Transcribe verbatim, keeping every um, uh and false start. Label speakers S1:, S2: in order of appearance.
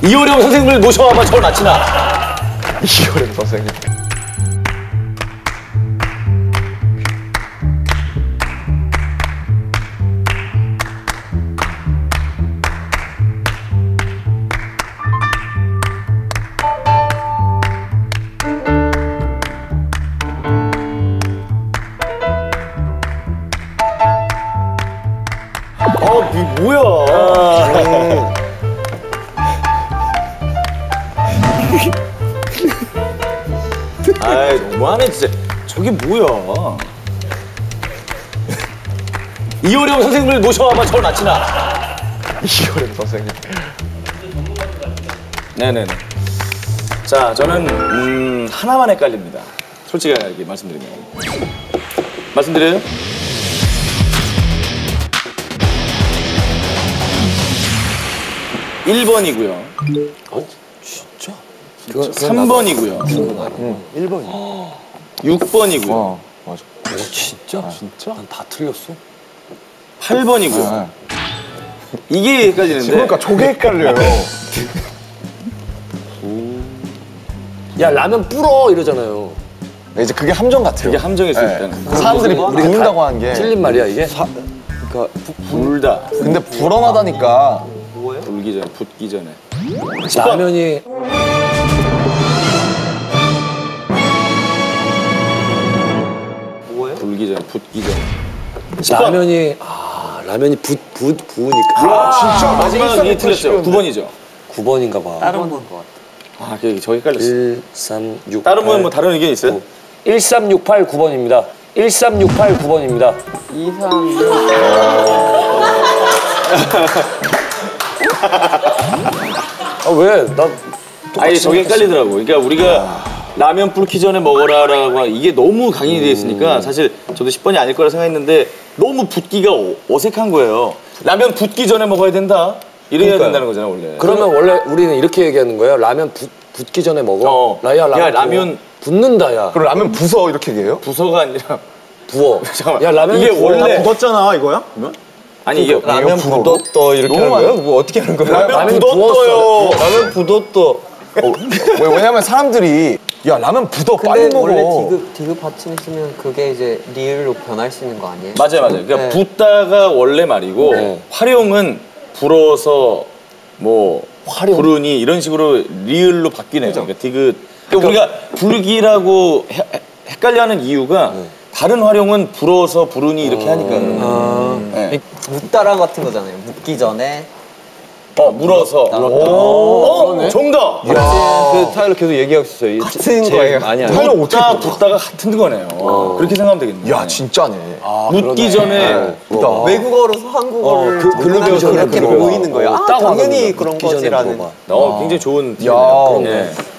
S1: 이효령 선생님을 모셔와봐 저를 맞히나.
S2: 이효령 선생님.
S1: 아, 이 뭐야? 아. 아이, 너무하네, 진짜. 저게 뭐야? 이효령 선생님을 모셔와봐 저를 맞히나.
S2: 이효령 선생님.
S1: 네네네. 자, 저는 음, 하나만 헷갈립니다. 솔직하게 말씀드리면. 말씀드려요? 일 번이고요.
S3: 어? 진짜?
S1: 삼 번이고요.
S2: 응, 일 번이요.
S1: 육 번이고요.
S2: 어, 맞아.
S3: 오, 진짜?
S2: 아, 진짜?
S3: 난 다 틀렸어.
S1: 팔 번이고요.
S2: 아,
S1: 이게 헷갈리는데.
S2: 그러니까 저게 헷갈려요.
S3: 야, 라면 불어 이러잖아요.
S2: 이제 그게 함정 같아요.
S1: 그게 함정일 수
S2: 네.
S1: 있다는 거.
S2: 사람들이
S3: 우리가
S2: 부른다고 하는 게.
S3: 틀린 말이야, 이게?
S1: 그러니까 불다.
S2: 근데 불어나다니까.
S1: 불기 전에, 붙기 전에.
S3: 라면이
S1: 불기 전에, 붙기 전에.
S3: 라면이 아, 라면이 붓, 붓, 부으니까.
S2: 아, 진짜?
S1: 마지막은 이게 틀렸죠. 구 번이죠.
S3: 구 번인가 봐.
S4: 다른 건 것 같아.
S1: 아, 그 저기 헷갈렸어.
S3: 일, 삼, 육,
S1: 다른 분은 뭐 다른 의견 있어요?
S3: 일삼육팔 구 번입니다. 일삼육팔 구 번입니다.
S4: 이, 삼, 육.
S3: 아, 왜? 나
S1: 아니, 저게 헷갈리더라고. 그러니까 우리가 라면 불기 전에 먹어라라고 하- 이게 너무 강인이 돼 있으니까 사실 저도 십 번이 아닐 거라 생각했는데 너무 붓기가 어, 어색한 거예요. 라면 붓기 전에 먹어야 된다. 이래야
S3: 그러니까요.
S1: 된다는 거잖아, 원래.
S3: 그러면 원래 우리는 이렇게 얘기하는 거예요. 라면 붓, 붓기 전에 먹어.
S1: 어.
S3: 라야, 라면,
S1: 야, 라면
S3: 붓는다, 야.
S2: 그럼 라면 부서 이렇게 얘기해요?
S1: 부서가 아니라
S3: 부어.
S1: 잠깐만.
S3: 야, 라면이
S1: 이게
S3: 부어.
S1: 원래
S5: 굳었잖아 이거야?
S1: 아니 이게
S5: 라면 굳었어 이렇게 하는 거예요? 뭐 어떻게 하는 거예요?
S1: 라면
S3: 라면이
S1: 굳었어요.
S5: 라면 굳었어.
S2: 어, 왜- 왜냐면 사람들이 야 라면 부어 빨리
S4: 근데
S2: 먹어.
S4: 원래 디귿, 디귿 받침 쓰면 그게 이제 리을로 변할 수 있는 거 아니에요?
S1: 맞아요, 맞아요. 그러니까
S4: 네.
S1: 붓다가 원래 말이고
S3: 네.
S1: 활용은 불어서 뭐
S3: 활용?
S1: 부르니 이런 식으로 리을로 바뀌네요. 그러니까 디귿. 그러니까 우리가 불기라고 해- 해- 헷갈려하는 이유가 다른 활용은 불어서 부르니 이렇게 하니까 그런 거예요. 네.
S4: 묻다라 같은 거잖아요. 묻기 전에.
S1: 어, 물어서. 어, 정답.
S5: 그 타일러 계속 얘기하고 있어요.
S4: 같은
S5: 제일
S4: 거예요.
S5: 많이 알아요.
S2: 타일러 어떻게
S1: 붓다, 붓다가 같은 거네요. 그렇게 생각하면 되겠네요.
S2: 야 진짜네.
S1: 묻기 전에
S2: 어.
S4: 외국어로서 한국어를
S3: 그- 글로 배워서
S4: 그렇게
S3: 글로 배워.
S4: 보이는 거예요.
S3: 어,
S4: 아,
S3: 딱
S4: 당연히
S3: 와서
S4: 그런
S3: 묻기 전에
S4: 거지라는.
S3: 물어봐.
S1: 어, 굉장히 좋은
S2: 야,
S1: 팁이네요.
S2: 네.
S1: 네.